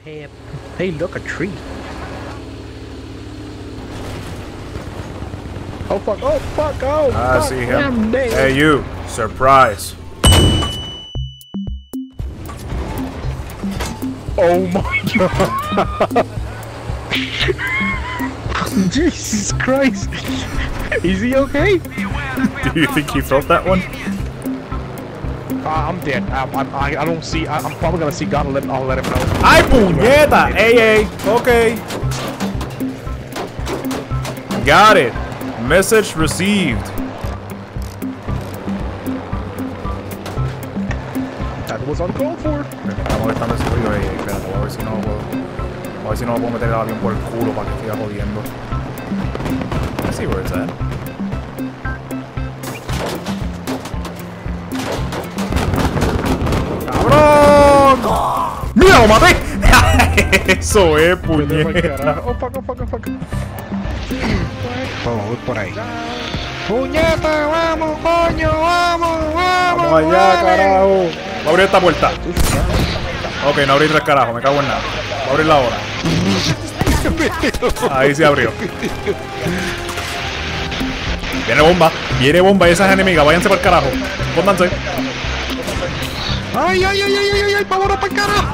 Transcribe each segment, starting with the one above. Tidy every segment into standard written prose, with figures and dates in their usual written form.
Hey, look, a tree. Oh fuck, oh fuck, oh I fuck, see him. I'm dead. Hey you, surprise. Oh my god. Jesus Christ. Is he okay? Do you think he felt that one? I'm dead. I don't see. I'm probably gonna see God. I'll let him know. ¡Ay, puñeta! ¡Ey, ey! Okay. Got it. Message received. That was uncalled for. Está molestando ese ruido. Ey, espérate, voy a ver si no puedo. A ver si no puedo meter el avión por el culo para que siga jodiendo. Let's see where it's at. ¡Cabrón! ¡Mira, lo maté! Eso es, puñeta. Oh fuck, oh fuck, oh fuck. Vamos, voy por ahí. ¡Puñeta, vamos, coño, vamos, vamos! Vamos allá, carajo. Voy a abrir esta puerta. Ok, no abrí tres carajos, me cago en nada. Voy a abrirla ahora. Ahí se abrió. Viene bomba y esas enemigas, váyanse para el carajo. Pónganse. ¡Ay, ay, ay, ay, ay, ay! ¡Vámonos para el carajo!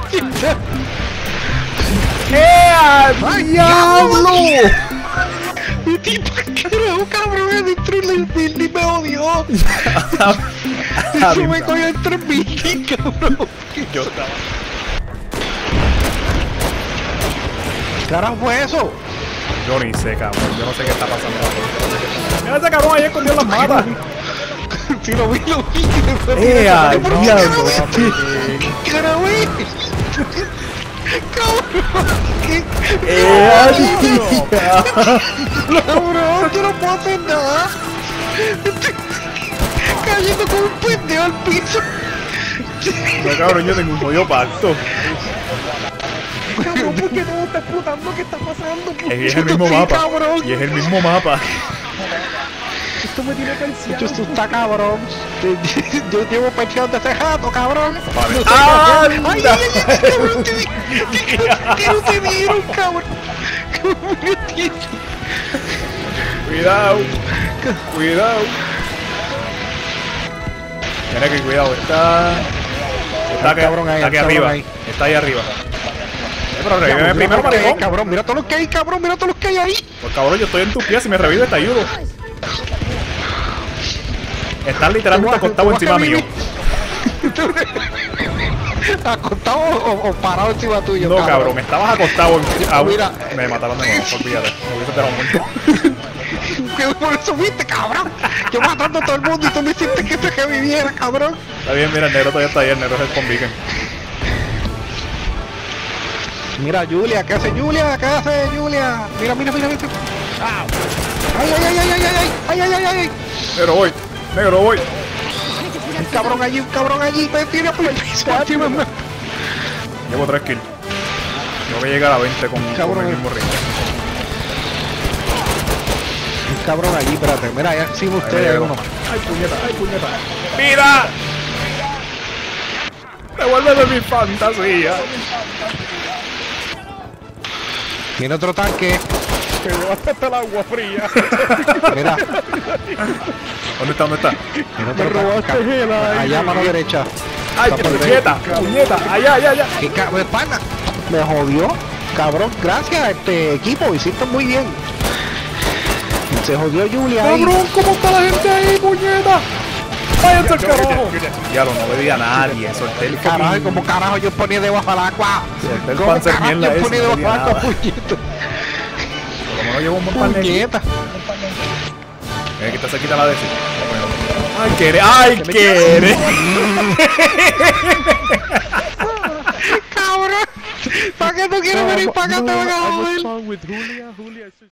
¡Ay, diablo! ¡Mi tipo, carajo, cabrón! Ni me odió. Eso me cogió entre mí, cabrón. Yo estaba. ¿Qué carajo fue eso? Yo ni sé, cabrón. Yo no sé qué está pasando. Mira ese cabrón ahí escondido en las matas. Sí, lo vi, lo vi. ¡Diablo! ¿Qué carajo es? ¡Cabrón! ¡Cabrón! Yo no puedo hacer nada. Estoy cayendo como un pendejo al piso. No, cabrón, yo tengo un jodido pacto. Cabrón, ¿por qué no está explotando? ¿Qué está pasando? Es el mismo mapa. Cabrón. Y es el mismo mapa. Esto me tiene pensado. Esto está cabrón. Yo llevo pecheando ese jato, cabrón. Vale. ¡Ay, ay, ay! ¡Cabrón! ¡Que no te dieron, cabrón! Cuidado. Cuidado. Tiene que cuidado. Está cabrón ahí, está aquí el cabrón arriba. ahí. Está ahí arriba. Pero revive primero, maricón. Cabrón, mira todos los que hay, cabrón. Mira todos los que hay ahí. Pues cabrón, yo estoy en tus pies. Si me revives, te ayudo. Estás literalmente acostado encima mío. ¿Acostado o parado encima tuyo? No, cabrón, estabas acostado en... Mira. Me mataron de nuevo, olvídate. Me hubiese tirado muerto. ¿Qué por eso fuiste, cabrón? Yo matando a todo el mundo y tú me hiciste que te reviviera, cabrón. Está bien, mira, el negro todavía está ahí, el negro es el conviven. Mira, Julia, ¿qué hace Julia? ¿Qué hace Julia? Mira, mira, mira, mira. ¡Ay, ay, ay, ay, ay, ay, ay, ay, ay, ay! Negro voy. Un cabrón allí, me tira por el piso. Llevo 3 kills. Tengo que llegar a 20 con Cabrón. el mismo ring. Un cabrón allí, espérate. Mira, ya encima ustedes hay uno. ¡Ay, puñeta, ay, puñeta! ¡Mira! ¡Devuélveme mi fantasía! Tiene otro tanque. Me llevaste hasta el agua fría. Mira, ¿Dónde está? ¿Dónde está? tiene otro Me robaste tanque. el aire. Allá a mano derecha. ¡Ay, Está por puñeta! ¡Puñeta! ¡Allá, allá, allá! ¿Qué pana? Me jodió. Cabrón, gracias, equipo. Hiciste muy bien. Se jodió Julia ahí. ¡Cabrón! ¿Cómo está la gente ahí, puñeta? ¡Váyanse al carajo! Ya no le di a nadie. Solté el Carajo, fucking... como carajo yo ponía debajo del agua. Solté el Como panzer carajo mierda yo ese, ponía no le debajo di del agua, nada. puñeta. Como no llevo un buen pan de... Puñeta. Que está cerquita la DC. ¡Ay, quiere! ¡Ay, quiere! Cabrón. ¿Para qué tú quieres venir para acá? Te van a joder. With Julia.